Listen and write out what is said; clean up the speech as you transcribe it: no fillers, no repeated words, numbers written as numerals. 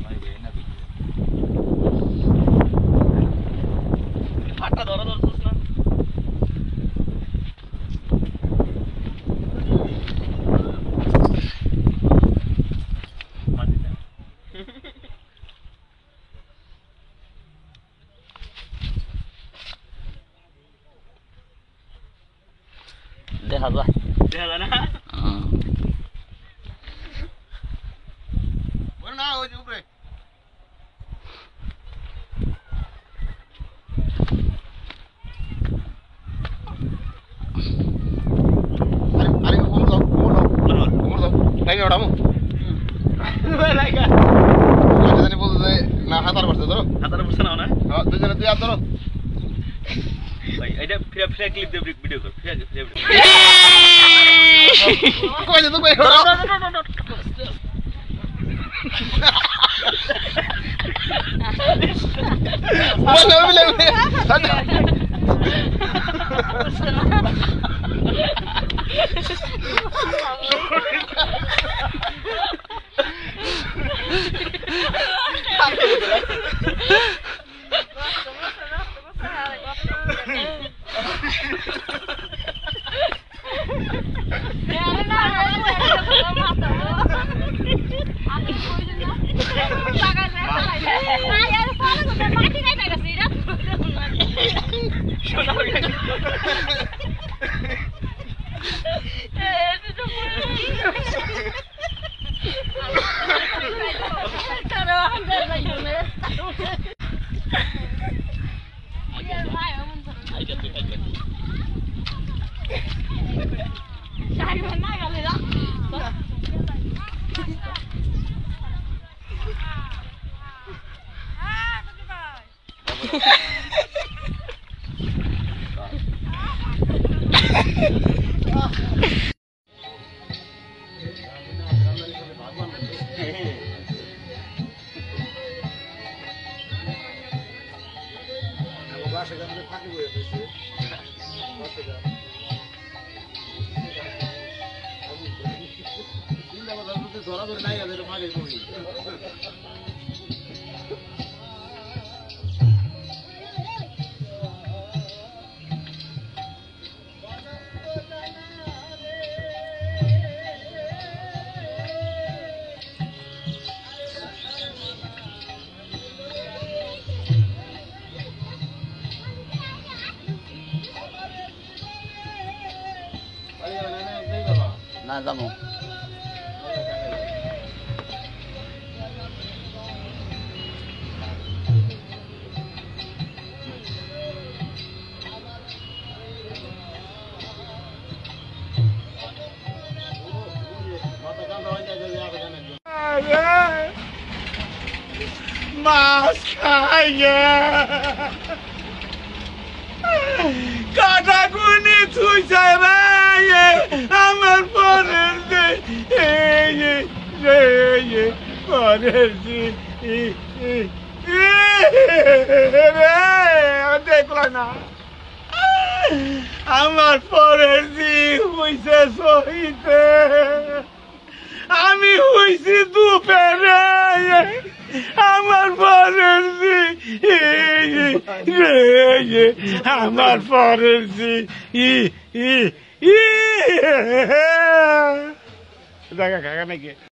ফাটা ধরা ধরছিস না দেখা যায় না না ওই যে উপরে আরে কোমর দাও নাই না ওটামু লাইকা জানি বলতে না হাতার পড়ছে ধরো হাতার পড়ছে না না হ্যাঁ দুজনে তুই হাত ধরো ভাই এটা ফিরা ফিরা ক্লিপ দে ভিডিও কর ফিরা ফিরা কই যা তুই বলে বলে ধরা ধরে নাই গেছে মাঝে করি না যাবো মাছ খাইয়ে কাটা গুনি থুইছে রে আমার পরের দেখল না আমার পরের হইছে সহিতে আমি হইছি দুপেরে আমার পরের আমার পরের দেখা খাগা নাকি